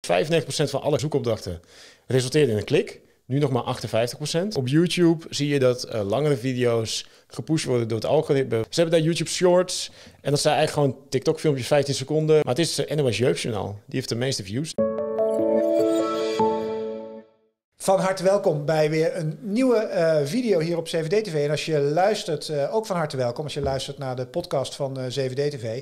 95% van alle zoekopdrachten resulteert in een klik. Nu nog maar 58%. Op YouTube zie je dat langere video's gepusht worden door het algoritme. Ze hebben daar YouTube Shorts. En dat zijn eigenlijk gewoon TikTok-filmpjes, 15 seconden. Maar het is NOS Jeugdjournaal. Die heeft de meeste views. Van harte welkom bij weer een nieuwe video hier op CVD-TV. En als je luistert, ook van harte welkom als je luistert naar de podcast van CVD-TV.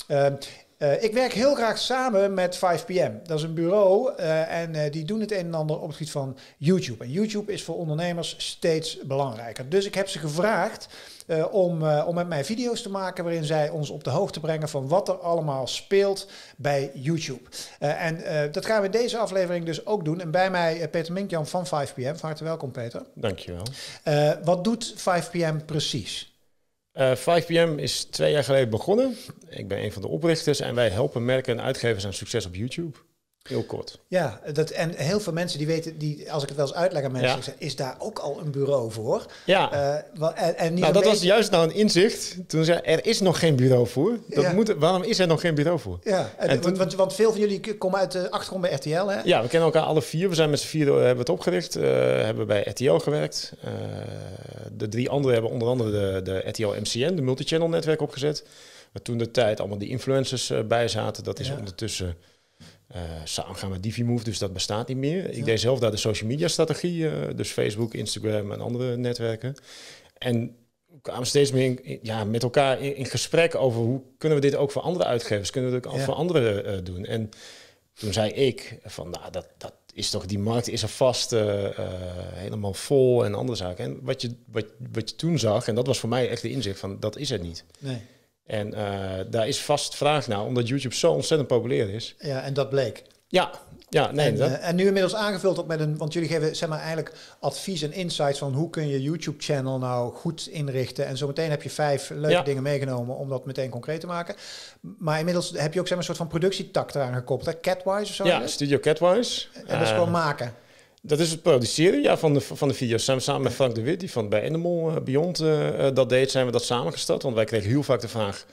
Ik werk heel graag samen met 5PM. Dat is een bureau en die doen het een en ander op het gebied van YouTube. En YouTube is voor ondernemers steeds belangrijker. Dus ik heb ze gevraagd om met mij video's te maken waarin zij ons op de hoogte brengen van wat er allemaal speelt bij YouTube. Dat gaan we in deze aflevering dus ook doen. En bij mij Peter Minkjan van 5PM. Van harte welkom, Peter. Dankjewel. Wat doet 5PM precies? 5PM is 2 jaar geleden begonnen. Ik ben een van de oprichters en wij helpen merken en uitgevers aan succes op YouTube. Heel kort. Ja, en heel veel mensen die weten, als ik het wel eens uitleg aan mensen, is daar ook al een bureau voor. Ja, dat was juist nou een inzicht. Toen zei er is nog geen bureau voor. Waarom is er nog geen bureau voor? Ja, want veel van jullie komen uit de achtergrond bij RTL, hè? Ja, we kennen elkaar alle 4. We zijn met z'n 4 hebben het opgericht. Hebben bij RTL gewerkt. De 3 anderen hebben onder andere de RTL MCN, de multichannel netwerk opgezet. Waar toen de tijd allemaal die influencers bij zaten. Dat is ondertussen samen gaan met Divimove, dus dat bestaat niet meer. Ik deed zelf daar de social media strategie, dus Facebook, Instagram en andere netwerken. En we kwamen steeds meer met elkaar in gesprek over hoe kunnen we dit ook voor andere uitgevers, kunnen we dit ook voor anderen doen. En toen zei ik van, dat is toch, die markt is er vast helemaal vol en andere zaken. En wat je toen zag, en dat was voor mij echt de inzicht van, dat is het niet. Nee. En daar is vast vraag naar, omdat YouTube zo ontzettend populair is. Ja, en dat bleek. En nu inmiddels aangevuld ook met want jullie geven zeg maar eigenlijk advies en insights van hoe kun je YouTube-channel nou goed inrichten. En zometeen heb je 5 leuke dingen meegenomen om dat meteen concreet te maken. Maar inmiddels heb je ook zeg maar een soort van productietak eraan gekoppeld, hè? Catwise of zo? Ja, Studio Catwise. En dat is gewoon maken. Dat is het produceren van de video's. Samen met Frank de Wit, die van bij Animal Beyond dat deed, zijn we dat samengesteld. Want wij kregen heel vaak de vraag,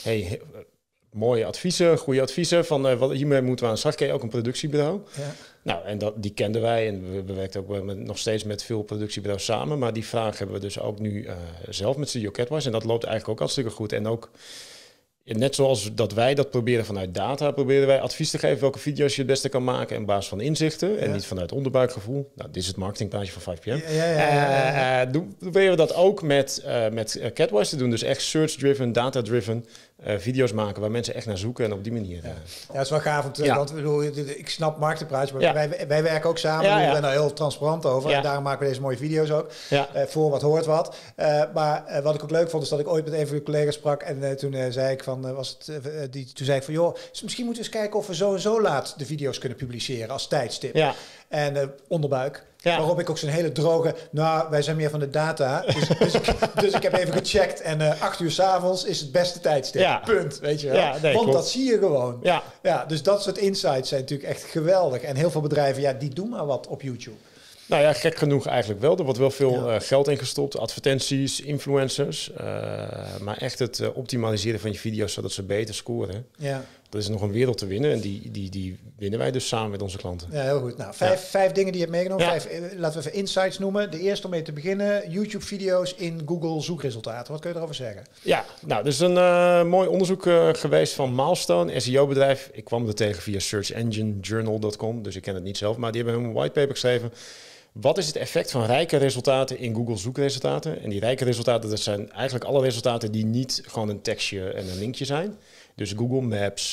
mooie adviezen, goede adviezen, van hiermee moeten we aan de slag. Ken je ook een productiebureau? Ja. Nou, en die kenden wij en we werkten ook nog steeds met veel productiebureaus samen. Maar die vraag hebben we dus ook nu zelf met Studio Catwise. En dat loopt eigenlijk ook hartstikke goed. En ook, net zoals dat wij dat proberen vanuit data, proberen wij advies te geven welke video's je het beste kan maken en op basis van inzichten en niet vanuit onderbuikgevoel. Nou, dit is het marketingplaatje van 5PM. Proberen we dat ook met Catwise te doen. Dus echt search-driven, data-driven video's maken waar mensen echt naar zoeken en op die manier. Ja, dat is wel gaaf. Want ik snap marketingpraatje, maar wij werken ook samen. We zijn daar heel transparant over. En daarom maken we deze mooie video's ook. Voor wat hoort wat. Maar wat ik ook leuk vond, is dat ik ooit met een van uw collega's sprak. En toen zei ik van, toen zei ik van, joh, misschien moeten we eens kijken of we zo en zo laat de video's kunnen publiceren als tijdstip. Ja. En onderbuik. Ja. Waarop ik ook zo'n hele droge, wij zijn meer van de data. Dus ik heb even gecheckt. En 8 uur 's avonds is het beste tijdstip. Ja. Punt, weet je wel. Ja, want klopt. Dat zie je gewoon. Ja, dus dat soort insights zijn natuurlijk echt geweldig. En heel veel bedrijven, die doen maar wat op YouTube. Nou ja, gek genoeg eigenlijk wel. Er wordt wel veel geld ingestopt. Advertenties, influencers. Maar echt het optimaliseren van je video's zodat ze beter scoren. Ja. Dat is nog een wereld te winnen. En die winnen wij dus samen met onze klanten. Ja, heel goed. Nou, 5 dingen die je hebt meegenomen. 5, laten we even insights noemen. De eerste om mee te beginnen. YouTube-video's in Google zoekresultaten. Wat kun je erover zeggen? Ja, nou, er is een mooi onderzoek geweest van Milestone, een SEO-bedrijf. Ik kwam er tegen via searchenginejournal.com. Dus ik ken het niet zelf. Maar die hebben een whitepaper geschreven. Wat is het effect van rijke resultaten in Google zoekresultaten? En die rijke resultaten, dat zijn eigenlijk alle resultaten die niet gewoon een tekstje en een linkje zijn. Dus Google Maps,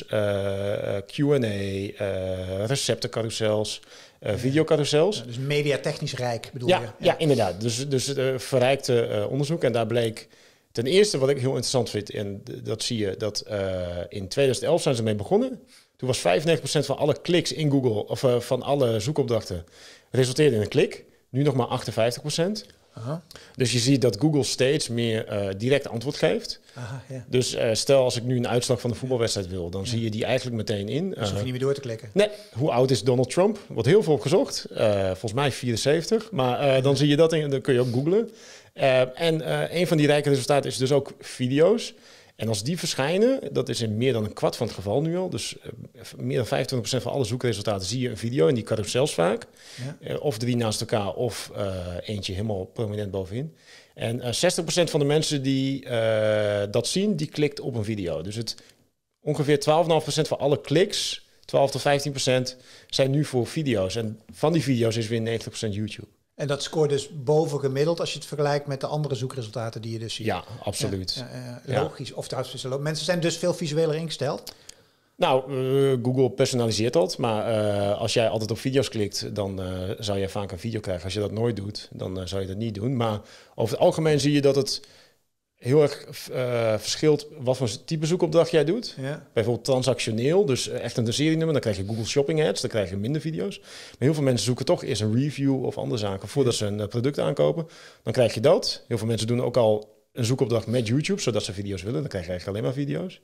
Q&A, receptencarousels, videocarousels. Dus mediatechnisch rijk bedoel je? Ja, inderdaad. Dus verrijkte onderzoek. En daar bleek ten eerste, wat ik heel interessant vind, en dat zie je, dat in 2011 zijn ze mee begonnen. Toen was 95% van alle kliks in Google, of van alle zoekopdrachten, resulteerde in een klik. Nu nog maar 58%. Aha. Dus je ziet dat Google steeds meer direct antwoord geeft. Aha, ja. Dus stel als ik nu een uitslag van de voetbalwedstrijd wil, dan zie je die eigenlijk meteen in. Dus hoef je niet meer door te klikken. Nee, hoe oud is Donald Trump? Wordt heel veel opgezocht. Volgens mij 74. Maar dan zie je dat en dan kun je ook googlen. En een van die rijke resultaten is dus ook video's. En als die verschijnen, dat is in meer dan een kwart van het geval nu al. Dus meer dan 25% van alle zoekresultaten zie je een video. En die carousels vaak. Ja. Of 3 naast elkaar of eentje helemaal prominent bovenin. En 60% van de mensen die dat zien, die klikt op een video. Dus ongeveer 12,5% van alle kliks, 12 tot 15%, zijn nu voor video's. En van die video's is weer 90% YouTube. En dat scoort dus boven gemiddeld als je het vergelijkt met de andere zoekresultaten die je dus ziet. Ja, absoluut. Logisch. Of trouwens, mensen zijn dus veel visueler ingesteld. Nou, Google personaliseert dat. Maar als jij altijd op video's klikt, dan zou je vaak een video krijgen. Als je dat nooit doet, dan zou je dat niet doen. Maar over het algemeen zie je dat het heel erg verschilt wat voor type zoekopdracht jij doet. Ja. Bijvoorbeeld transactioneel, dus echt een serienummer. Dan krijg je Google Shopping Ads, dan krijg je minder video's. Maar heel veel mensen zoeken toch eerst een review of andere zaken voordat ze een product aankopen. Dan krijg je dat. Heel veel mensen doen ook al een zoekopdracht met YouTube, zodat ze video's willen. Dan krijg je eigenlijk alleen maar video's.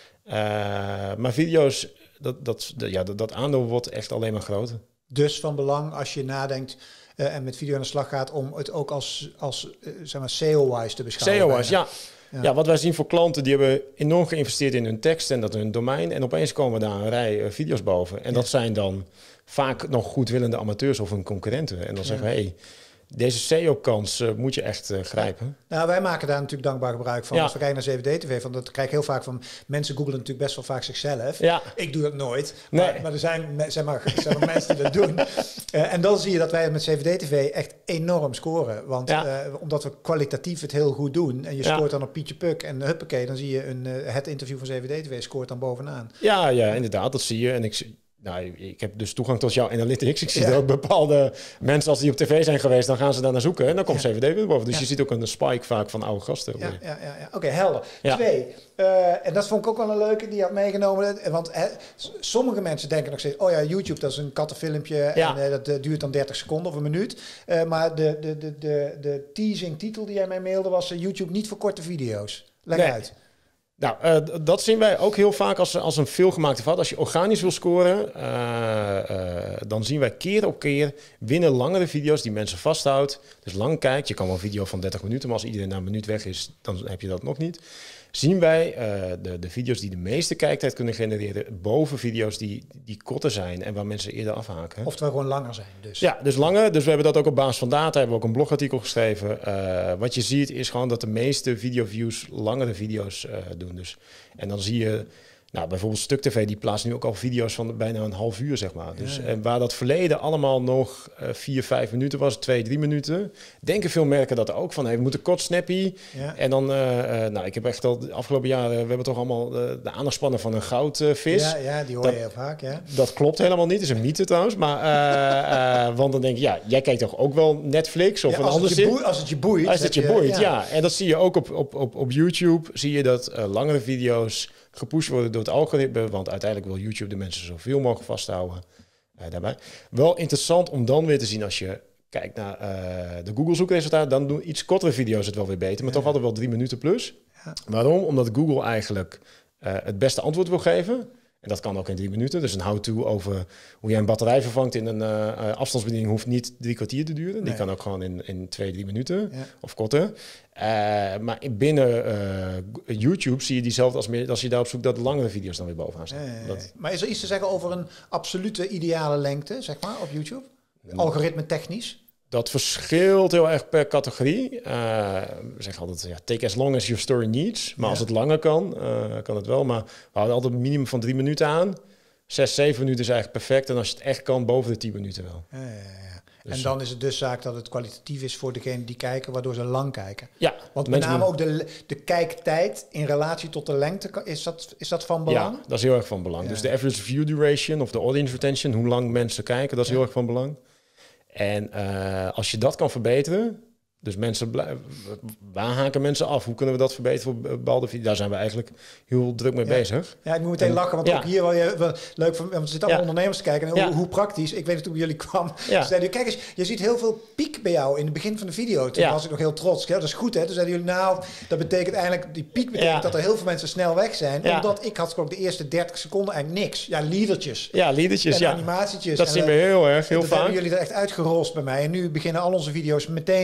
Maar video's, dat aandeel wordt echt alleen maar groter. Dus van belang als je nadenkt en met video aan de slag gaat om het ook als zeg maar SEO-wise te beschouwen. SEO-wise, ja. Ja, wat wij zien voor klanten, die hebben enorm geïnvesteerd in hun tekst en dat hun domein. En opeens komen daar een rij video's boven. En dat zijn dan vaak nog goedwillende amateurs of hun concurrenten. En dan zeggen we, hey, deze SEO-kans moet je echt grijpen. Nou, wij maken daar natuurlijk dankbaar gebruik van. Als we kijken naar 7D-TV, van dat krijg ik heel vaak van mensen googlen natuurlijk best wel vaak zichzelf. Ja. Ik doe dat nooit. Maar er zijn mensen die dat doen. En dan zie je dat wij met 7D-TV echt enorm scoren. Want omdat we kwalitatief het heel goed doen. En je scoort dan op Pietje Puk en huppakee, dan zie je het interview van 7D-TV scoort dan bovenaan. Ja, inderdaad, dat zie je. En ik heb dus toegang tot jouw analytics. Ik zie er ook bepaalde mensen, als die op tv zijn geweest, dan gaan ze daar naar zoeken. En dan komt 7D weer boven. Dus je ziet ook een spike vaak van oude gasten. Oké, helder. Ja. 2. En dat vond ik ook wel een leuke die je had meegenomen. Want sommige mensen denken nog steeds, YouTube, dat is een kattenfilmpje. En dat duurt dan 30 seconden of een minuut. Maar de teasing titel die jij mij mailde was YouTube niet voor korte video's. Leg uit. Nou, dat zien wij ook heel vaak als een veelgemaakte fout. Als je organisch wil scoren, dan zien wij keer op keer winnen langere video's die mensen vasthoudt. Dus lang kijkt. Je kan wel een video van 30 minuten, maar als iedereen na een minuut weg is, dan heb je dat nog niet. Zien wij de video's die de meeste kijktijd kunnen genereren boven video's die korter zijn en waar mensen eerder afhaken. Oftewel gewoon langer zijn. Dus. Ja, dus langer. Dus we hebben dat ook op basis van data. Hebben we ook een blogartikel geschreven. Wat je ziet is gewoon dat de meeste videoviews langere video's doen. Dus, en dan zie je, bijvoorbeeld Stuk TV, die plaatst nu ook al video's van bijna een half uur, zeg maar. Dus waar dat verleden allemaal nog 4-5 minuten was, 2-3 minuten, denken veel merken dat ook van, we moeten kort, snappy. Ja. En dan, ik heb echt al de afgelopen jaren, we hebben toch allemaal de aandachtspannen van een goudvis. Ja, die hoor je heel vaak, ja. Dat klopt helemaal niet, is een mythe trouwens. Maar, want dan denk je, jij kijkt toch ook wel Netflix of een ander zin? Als het je boeit. Als het je boeit, ja. En dat zie je ook op YouTube, zie je dat langere video's gepusht worden door het algoritme, want uiteindelijk wil YouTube de mensen zoveel mogelijk vasthouden daarbij. Wel interessant om dan weer te zien als je kijkt naar de Google zoekresultaten, dan doen iets kortere video's het wel weer beter, maar toch altijd wel 3 minuten plus. Ja. Waarom? Omdat Google eigenlijk het beste antwoord wil geven. En dat kan ook in 3 minuten. Dus een how-to over hoe jij een batterij vervangt in een afstandsbediening hoeft niet 3 kwartier te duren. Die kan ook gewoon in 2-3 minuten of korter. Maar binnen YouTube zie je diezelfde als je daarop zoekt dat langere video's dan weer bovenaan staan. Maar is er iets te zeggen over een absolute ideale lengte, zeg maar, op YouTube? Algoritme technisch? Dat verschilt heel erg per categorie. We zeggen altijd, take as long as your story needs. Maar als het langer kan, kan het wel. Maar we houden altijd een minimum van 3 minuten aan. 6-7 minuten is eigenlijk perfect. En als je het echt kan, boven de 10 minuten wel. Dus en dan is het dus zaak dat het kwalitatief is voor degenen die kijken, waardoor ze lang kijken. Ja. Want met name ook de kijktijd in relatie tot de lengte, is dat van belang? Ja, dat is heel erg van belang. Ja. Dus de average view duration of de audience retention, hoe lang mensen kijken, dat is heel erg van belang. En als je dat kan verbeteren, dus waar haken mensen af? Hoe kunnen we dat verbeteren voor bepaalde video's? Daar zijn we eigenlijk heel druk mee bezig. Ja, ik moet meteen lachen, want ook hier wel leuk van, want er zitten allemaal ondernemers te kijken. En hoe praktisch. Ik weet het toen bij jullie kwam. Zeiden, kijk eens, je ziet heel veel piek bij jou in het begin van de video. Toen was ik nog heel trots. Dat is goed, hè? Toen zeiden jullie, dat betekent eigenlijk, die piek betekent dat er heel veel mensen snel weg zijn. Omdat ik had ook de eerste 30 seconden eigenlijk niks. Ja, liedertjes. Ja, liedertjes, en animatietjes. Dat zien we heel erg, heel vaak. Hebben jullie er echt uitgerost bij mij. En nu beginnen al onze video's meteen met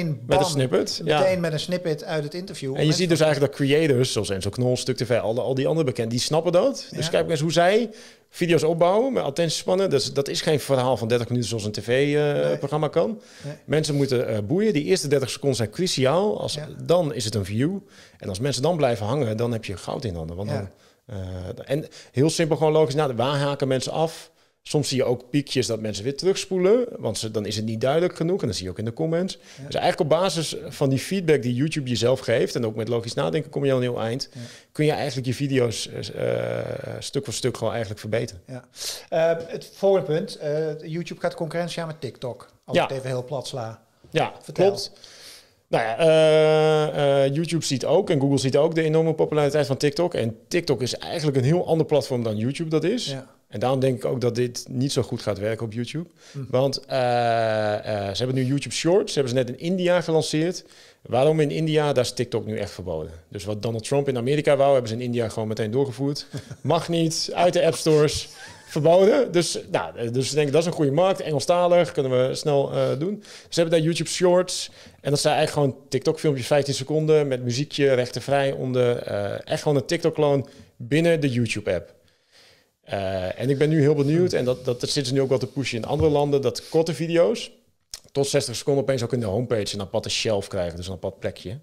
snippet. Meteen met een snippet uit het interview. En je ziet dus eigenlijk dat creators, zoals Enzo Knol, Stuk TV, al die andere bekenden, die snappen dat. Dus kijk eens hoe zij video's opbouwen met attentiespannen. Dus dat is geen verhaal van 30 minuten zoals een tv-programma kan. Nee. Mensen moeten boeien. Die eerste 30 seconden zijn cruciaal. Dan is het een view. En als mensen dan blijven hangen, dan heb je goud in handen. Want en heel simpel, gewoon logisch. Waar haken mensen af? Soms zie je ook piekjes dat mensen weer terugspoelen, want dan is het niet duidelijk genoeg. En dat zie je ook in de comments. Ja. Dus eigenlijk op basis van die feedback die YouTube jezelf geeft, en ook met logisch nadenken kom je al een heel eind, kun je eigenlijk je video's stuk voor stuk gewoon eigenlijk verbeteren. Ja. Het volgende punt, YouTube gaat concurrentie aan met TikTok. Als ik het even heel plat sla. Ja, vertel. Klopt. Nou ja, YouTube ziet ook en Google ziet ook de enorme populariteit van TikTok. En TikTok is eigenlijk een heel ander platform dan YouTube dat is. Ja. En daarom denk ik ook dat dit niet zo goed gaat werken op YouTube. Want ze hebben nu YouTube Shorts, hebben ze net in India gelanceerd. Waarom in India? Daar is TikTok nu echt verboden. Dus wat Donald Trump in Amerika wou, hebben ze in India gewoon meteen doorgevoerd. Mag niet, uit de app stores, verboden. Dus ik denk dat is een goede markt. Engelstalig, kunnen we snel doen. Ze hebben daar YouTube Shorts. En dat zijn eigenlijk gewoon TikTok-filmpjes, 15 seconden... met muziekje, rechtenvrij onder. Echt gewoon een TikTok-kloon binnen de YouTube-app. En ik ben nu heel benieuwd, en dat zitten ze nu ook wel te pushen in andere landen, dat korte video's tot 60 seconden opeens ook in de homepage een aparte shelf krijgen, dus een apart plekje.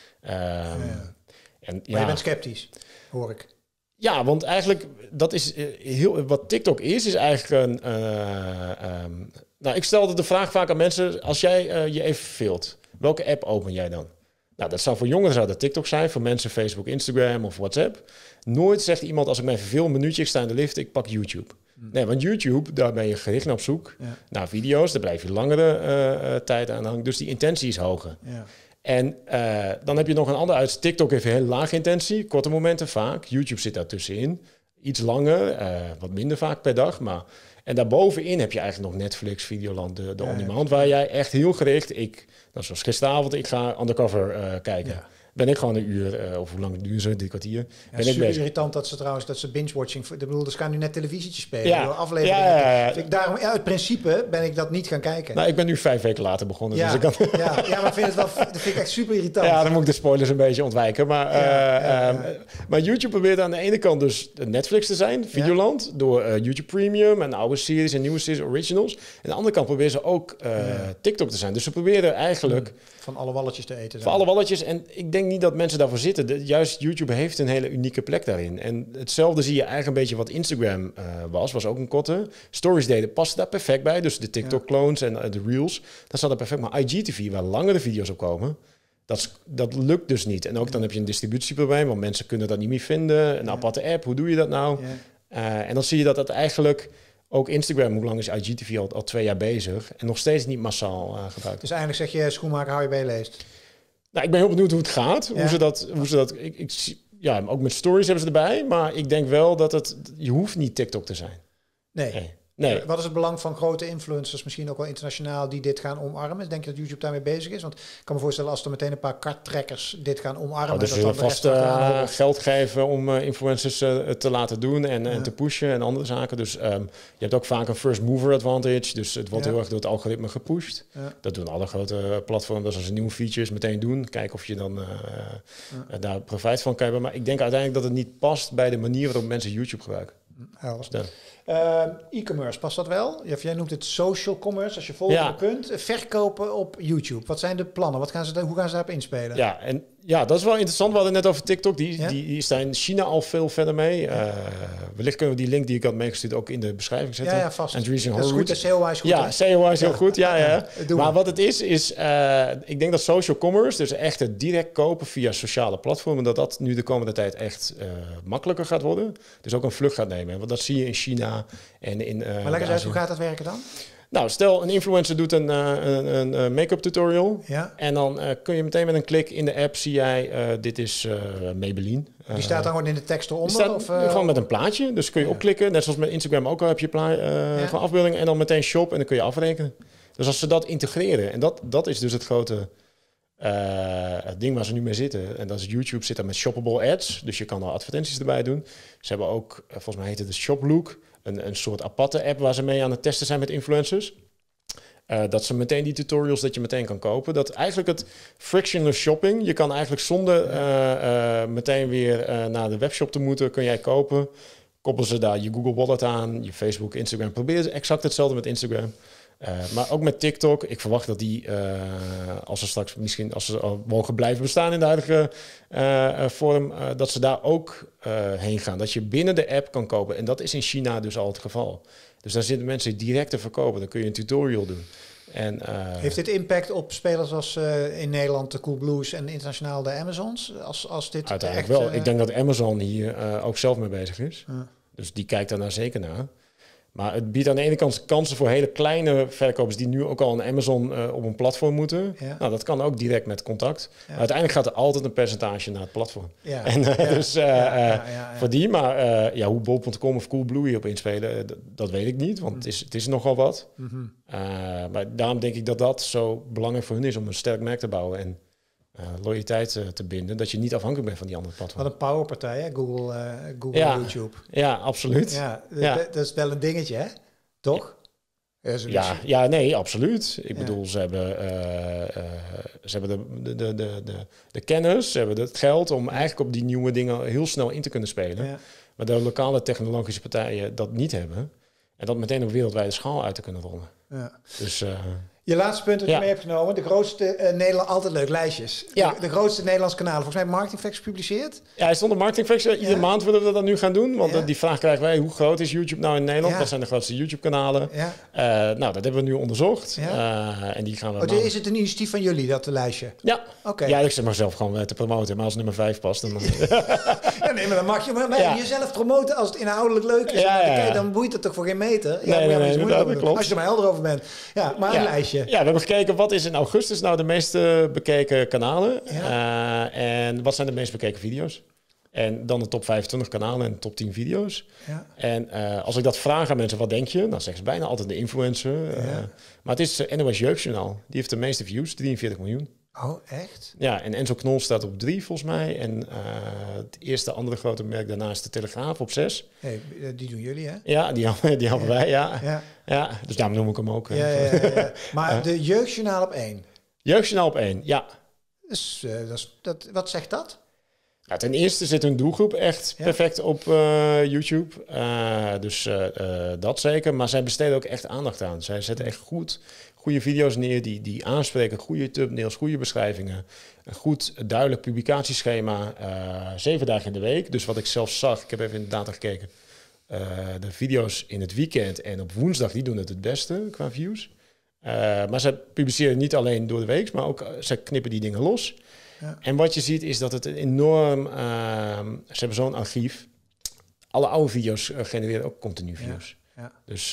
Maar je bent sceptisch, hoor ik. Ja, want eigenlijk, dat is wat TikTok is eigenlijk ik stelde de vraag vaak aan mensen, als jij je even filmt, welke app open jij dan? Nou, dat zou voor jongeren zou dat TikTok zijn, voor mensen Facebook, Instagram of WhatsApp. Nooit zegt iemand, als ik mij verveel, een minuutje, ik sta in de lift, ik pak YouTube. Nee, want YouTube, daar ben je gericht naar op zoek naar video's. Daar blijf je langere tijd aan hangen. Dus die intentie is hoger. Ja. En dan heb je nog een ander uit. TikTok heeft een hele lage intentie, korte momenten vaak. YouTube zit daar tussenin. Iets langer, wat minder vaak per dag. En daarbovenin heb je eigenlijk nog Netflix, Videoland, de on-demand, waar jij echt heel gericht... zoals gisteravond, ik ga Undercover kijken. Ja. Ben ik gewoon een uur, of hoe lang duurt ze, 3 kwartier. Ja, ben super irritant dat ze binge-watching... Ik bedoel, ze gaan nu net televisietje spelen. Door afleveringen. Dus daarom, uit principe ben ik dat niet gaan kijken. Nou, ik ben nu 5 weken later begonnen. Ja, dus ik kan... maar ik vind dat vind ik echt super irritant. Ja, dan moet ik de spoilers een beetje ontwijken. Maar YouTube probeert aan de ene kant dus Netflix te zijn, Videoland, door YouTube Premium en oude series en nieuwe series, originals. En aan de andere kant proberen ze ook TikTok te zijn. Dus ze proberen eigenlijk... Van alle walletjes te eten. Van alle walletjes. En ik denk niet dat mensen daarvoor zitten. Juist YouTube heeft een hele unieke plek daarin. En hetzelfde zie je eigenlijk een beetje wat Instagram was ook een korte. Stories deden passen daar perfect bij. Dus de TikTok-clones en de Reels. Dat staat er perfect. Maar IGTV, waar langere video's op komen, dat lukt dus niet. En ook dan heb je een distributieprobleem, want mensen kunnen dat niet meer vinden. Een aparte app, hoe doe je dat nou? En dan zie je dat eigenlijk... Ook Instagram, hoe lang is IGTV al 2 jaar bezig en nog steeds niet massaal gebruikt. Dus eigenlijk zeg je, schoenmaker, hou je bij leest. Nou, ik ben heel benieuwd hoe het gaat. Hoe ze dat ook met stories hebben ze erbij. Maar ik denk wel dat je hoeft niet TikTok te zijn. Nee. Wat is het belang van grote influencers, misschien ook wel internationaal, die dit gaan omarmen? Denk je dat YouTube daarmee bezig is? Want ik kan me voorstellen, als er meteen een paar karttrekkers dit gaan omarmen... Dus ze vast geld geven om influencers te laten doen en te pushen en andere zaken. Dus je hebt ook vaak een first mover advantage. Dus het wordt heel erg door het algoritme gepusht. Dat doen alle grote platforms. Dus als ze nieuwe features meteen doen, kijken of je dan daar profijt van kan hebben. Maar ik denk uiteindelijk dat het niet past bij de manier waarop mensen YouTube gebruiken. E-commerce, past dat wel? Jij noemt het social commerce. Als je volgende punt, verkopen op YouTube. Wat zijn de plannen? Hoe gaan ze daarop inspelen? Ja, dat is wel interessant. We hadden net over TikTok. Die staan in China al veel verder mee. Wellicht kunnen we die link die ik had meegestuurd ook in de beschrijving zetten. Ja, vast. Dat is goed. SEO-wise goed. Ja, SEO-wise heel goed. Ja. Maar wat het is ik denk dat social commerce, dus echt het direct kopen via sociale platformen, dat nu de komende tijd echt makkelijker gaat worden. Dus ook een vlucht gaat nemen. Want dat zie je in China en in... maar leg eens uit, hoe gaat dat werken dan? Nou, stel een influencer doet een make-up tutorial. Ja. En dan kun je meteen met een klik in de app zie jij, dit is Maybelline. Die staat dan gewoon in de tekst eronder? Gewoon met een plaatje. Dus kun je opklikken. Net zoals met Instagram ook al heb je van afbeeldingen. En dan meteen shop en dan kun je afrekenen. Dus als ze dat integreren. En dat is dus het grote ding waar ze nu mee zitten. En dat is YouTube zit daar met shoppable ads. Dus je kan er advertenties erbij doen. Ze hebben ook, volgens mij heet het de Shoplook. Een soort aparte app waar ze mee aan het testen zijn met influencers. Dat ze meteen die tutorials dat je meteen kan kopen. Dat eigenlijk het frictionless shopping. Je kan eigenlijk zonder meteen weer naar de webshop te moeten, kun jij kopen. Koppelen ze daar je Google Wallet aan, je Facebook, Instagram. Probeer exact hetzelfde met Instagram. Maar ook met TikTok. Ik verwacht dat die, als ze mogen blijven bestaan in de huidige vorm, dat ze daar ook heen gaan. Dat je binnen de app kan kopen. En dat is in China dus al het geval. Dus daar zitten mensen direct te verkopen. Dan kun je een tutorial doen. En, heeft dit impact op spelers als in Nederland de Coolblues en internationaal de Amazons? Als dit uiteindelijk echt, wel. Ik denk dat Amazon hier ook zelf mee bezig is. Dus die kijkt daarnaar zeker naar. Maar het biedt aan de ene kant kansen voor hele kleine verkopers die nu ook al een Amazon op een platform moeten. Ja. Nou, dat kan ook direct met contact. Ja. Maar uiteindelijk gaat er altijd een percentage naar het platform. Ja. En, dus voor die, maar hoe bol.com of Coolblue hierop inspelen, dat weet ik niet, want het is nogal wat. Maar daarom denk ik dat dat zo belangrijk voor hun is om een sterk merk te bouwen en loyaliteit te binden, dat je niet afhankelijk bent van die andere platformen. Wat een powerpartij, hè? Google YouTube. Ja, absoluut. Dat is wel een dingetje, hè? Toch? Nee, absoluut. Ik bedoel, ze hebben de kennis, ze hebben het geld om eigenlijk op die nieuwe dingen heel snel in te kunnen spelen. Ja. Maar de lokale technologische partijen dat niet hebben. En dat meteen op wereldwijde schaal uit te kunnen rollen. Ja. Dus... je laatste punt dat je mee hebt genomen. De grootste Nederland, altijd leuk, lijstjes. Ja. De grootste Nederlandse kanalen. Volgens mij Marketing Facts gepubliceerd. Ja, hij stond op Marketing Facts. Iedere maand willen we dat nu gaan doen. Want die vraag krijgen wij, hoe groot is YouTube nou in Nederland? Wat zijn de grootste YouTube kanalen? Ja. Dat hebben we nu onderzocht. Ja. En die gaan we is het een initiatief van jullie, dat lijstje? Ja. Okay. Ja, ik zeg maar zelf gewoon te promoten. Maar als nummer 5 past, dan... nee, maar dan mag je maar jezelf promoten als het inhoudelijk leuk is. Dan boeit het toch voor geen meter? Nee, dat klopt. Als je er maar helder over bent. Ja, maar een lijstje. Ja, we hebben gekeken wat is in augustus nou de meeste bekeken kanalen. Ja. En wat zijn de meest bekeken video's. En dan de top 25 kanalen en top 10 video's. Ja. En als ik dat vraag aan mensen, wat denk je? Dan zeggen ze bijna altijd de influencer. Maar het is NOS Jeugdjournaal. Die heeft de meeste views, 43 miljoen. Oh, echt? Ja, en Enzo Knol staat op 3 volgens mij. En het eerste andere grote merk daarna is de Telegraaf op 6. Hey, die doen jullie, hè? Ja, die hebben wij, ja. Dus daarom noem ik hem ook. Ja. Maar de Jeugdjournaal op 1? Jeugdjournaal op 1, ja. Dus, wat zegt dat? Nou, ten eerste zit hun doelgroep echt perfect op YouTube. Dus dat zeker. Maar zij besteden ook echt aandacht aan. Zij zetten echt goede video's neer die aanspreken. Goede thumbnails, goede beschrijvingen. Een goed, duidelijk publicatieschema. 7 dagen in de week. Dus wat ik zelf zag, ik heb even in de data gekeken. De video's in het weekend en op woensdag, die doen het beste qua views. Maar ze publiceren niet alleen door de week, maar ook ze knippen die dingen los. Ja. En wat je ziet is dat het enorm... ze hebben zo'n archief. Alle oude video's genereren ook continu views. Ja. Dus...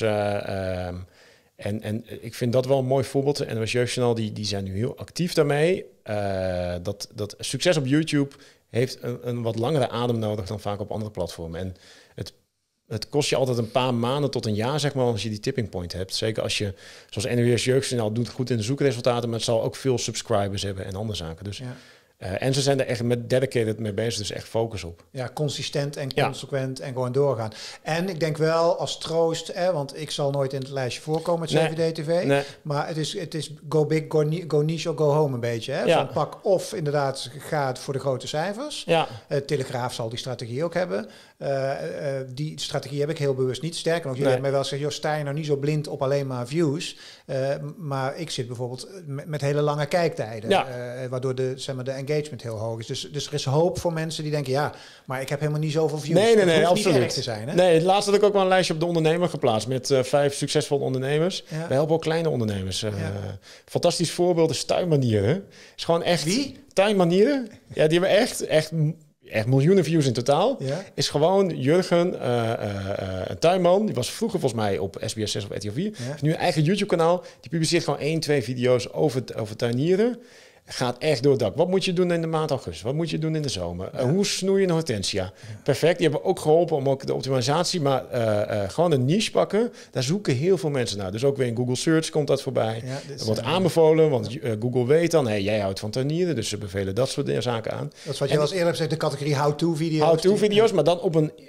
En ik vind dat wel een mooi voorbeeld. En NOS Jeugdjournaal, die zijn nu heel actief daarmee. Dat succes op YouTube heeft een wat langere adem nodig dan vaak op andere platformen. En het kost je altijd een paar maanden tot een jaar, zeg maar, als je die tipping point hebt. Zeker als je, zoals NOS Jeugdjournaal, doet goed in de zoekresultaten, maar het zal ook veel subscribers hebben en andere zaken. Dus... Ja. En ze zijn er echt met dedicated mee bezig, dus echt focus op. Ja, consistent en consequent en gewoon doorgaan. En ik denk wel als troost, want ik zal nooit in het lijstje voorkomen met CVD-TV. Nee. Maar het is go big, go niche or go home een beetje. Hè? Ja. Van pak of inderdaad gaat voor de grote cijfers. Ja. Telegraaf zal die strategie ook hebben. Die strategie heb ik heel bewust niet. Sterker nog, jullie hebben mij wel gezegd, joh, sta je nou niet zo blind op alleen maar views. Maar ik zit bijvoorbeeld met hele lange kijktijden. Ja. Waardoor de engagement heel hoog is. Dus er is hoop voor mensen die denken, ja, maar ik heb helemaal niet zoveel views. Nee, absoluut. Niet erg te zijn, hè? Nee, laatst had ik ook wel een lijstje op de ondernemer geplaatst met 5 succesvolle ondernemers. Ja. We helpen ook kleine ondernemers. Fantastisch voorbeeld is Tuinmanieren. Is gewoon echt... Wie? Tuinmanieren. Ja, die hebben echt miljoenen views in totaal. Ja? Is gewoon Jurgen, een tuinman. Die was vroeger volgens mij op SBS 6 of RTL 4. Ja? Heeft nu een eigen YouTube-kanaal. Die publiceert gewoon 1-2 video's over tuinieren. Gaat echt door het dak. Wat moet je doen in de maand augustus? Wat moet je doen in de zomer? Hoe snoei je een hortensia? Ja. Perfect. Die hebben ook geholpen om ook de optimalisatie, maar gewoon een niche pakken. Daar zoeken heel veel mensen naar. Dus ook weer in Google Search komt dat voorbij. Ja, er wordt aanbevolen, want Google weet dan, hey, jij houdt van tuinieren, dus ze bevelen dat soort zaken aan. Dat is wat je al eerder hebt gezegd, de categorie how-to-video's. How-to-video's, maar dan op een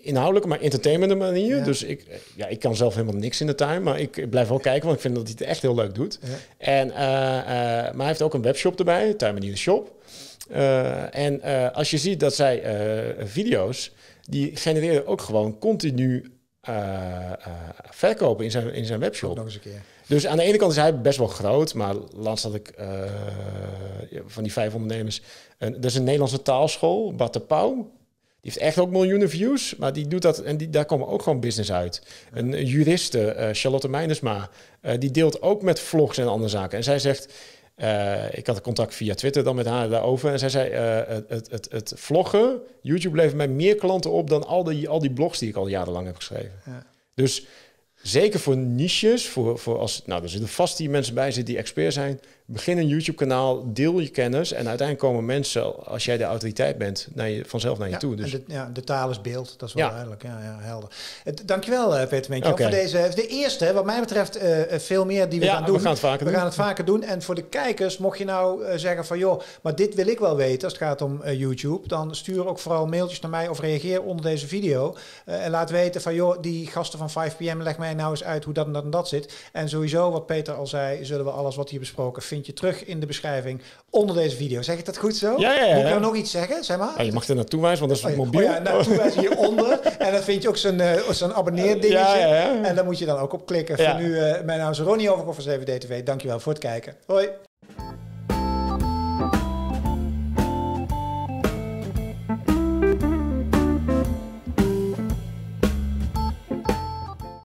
inhoudelijke, maar entertainmente manier. Ja. Dus ik kan zelf helemaal niks in de tuin, maar ik blijf wel kijken, want ik vind dat hij het echt heel leuk doet. Ja. Maar hij heeft ook een webshop erbij, Tuinmanieren Shop. En als je ziet dat zij video's, die genereren ook gewoon continu verkopen in zijn webshop. Nog eens een keer. Dus aan de ene kant is hij best wel groot, maar laatst had ik van die 5 ondernemers... dat is een Nederlandse taalschool, Bart de Pauw. Die heeft echt ook miljoenen views, maar die doet dat en daar komen ook gewoon business uit. Ja. Een juriste, Charlotte Meinersma, die deelt ook met vlogs en andere zaken. En zij zegt, ik had contact via Twitter dan met haar daarover. En zij zei, het vloggen, YouTube levert mij meer klanten op dan al die blogs die ik al jarenlang heb geschreven. Ja. Dus... zeker voor niches, voor als... Nou, er zitten vast die mensen bij zitten die expert zijn. Begin een YouTube-kanaal, deel je kennis... en uiteindelijk komen mensen, als jij de autoriteit bent... vanzelf naar je toe. Dus. De taal is beeld, dat is wel duidelijk. Ja, helder. Dankjewel, Peter Mentje, voor deze... De eerste, wat mij betreft, veel meer die we gaan doen. We gaan het vaker doen. En voor de kijkers, mocht je nou zeggen van... joh, maar dit wil ik wel weten als het gaat om YouTube... dan stuur ook vooral mailtjes naar mij of reageer onder deze video. En laat weten van, joh, die gasten van 5PM... leg mij nou eens uit hoe dat en dat en dat zit. En sowieso, wat Peter al zei... zullen we alles wat hier besproken... vind je terug in de beschrijving onder deze video. Zeg ik dat goed zo? Ja. Moet ik nou nog iets zeggen? Zeg maar. Ja, je mag er naartoe wijzen, want dat is mobiel. Naartoe wijzen hieronder. En dan vind je ook zo'n abonneerdingetje. En daar moet je dan ook op klikken. Voor nu, mijn naam is Ronnie Overhoff van 7D TV. Dankjewel voor het kijken. Hoi.